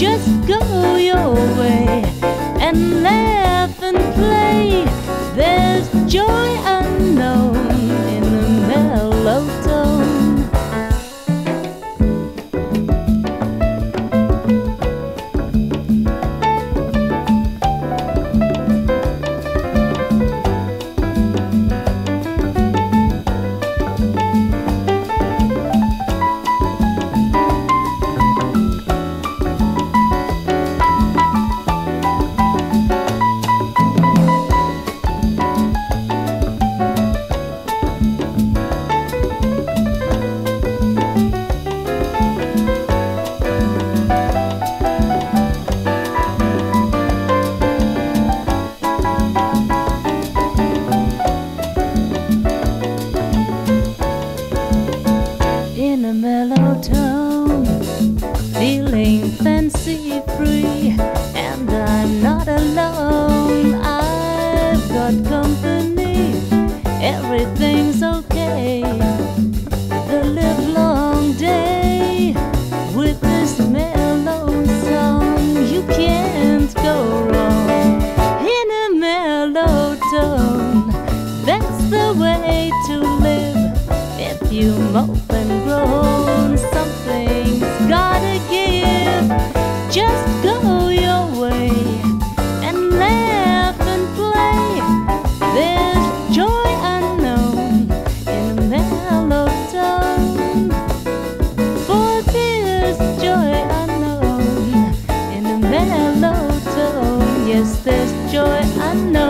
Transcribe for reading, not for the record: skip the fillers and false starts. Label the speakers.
Speaker 1: Just go your way and laugh and play. There's joy unknown in a mellow tone. In a mellow tone, feeling fancy free, and I'm not alone. I've got company, everything's okay. The livelong day with this mellow song, you can't go wrong. In a mellow tone, that's the way to live. If you mope and groan, something's gotta give. Just go your way and laugh and play. There's joy unknown in a mellow tone. For there's joy unknown in a mellow tone. Yes, there's joy unknown